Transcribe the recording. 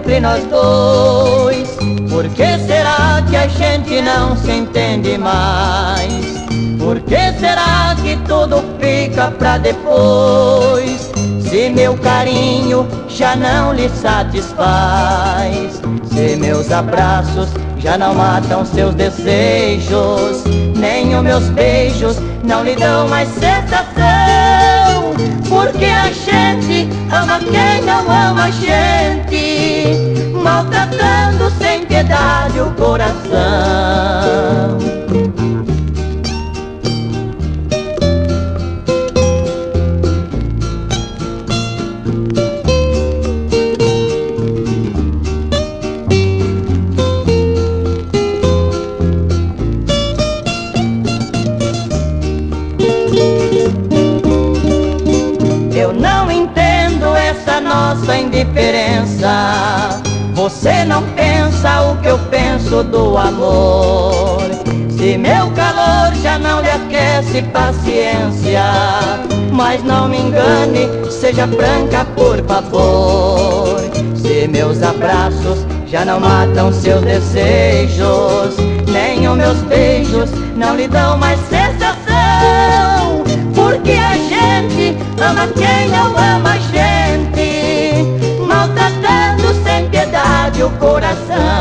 sempre nós dois. Por que será que a gente não se entende mais? Por que será que tudo fica pra depois? Se meu carinho já não lhe satisfaz, se meus abraços já não matam seus desejos, nem os meus beijos não lhe dão mais sensação. Porque a gente ama quem não ama a gente, maltratando sem piedade o coração. Eu não entendo essa nossa indiferença. Você não pensa o que eu penso do amor. Se meu calor já não lhe aquece, paciência, mas não me engane, seja franca por favor. Se meus abraços já não matam seus desejos, nem os meus beijos não lhe dão mais sensação. Porque a gente ama quem não ama a gente, maltratando sem piedade o coração.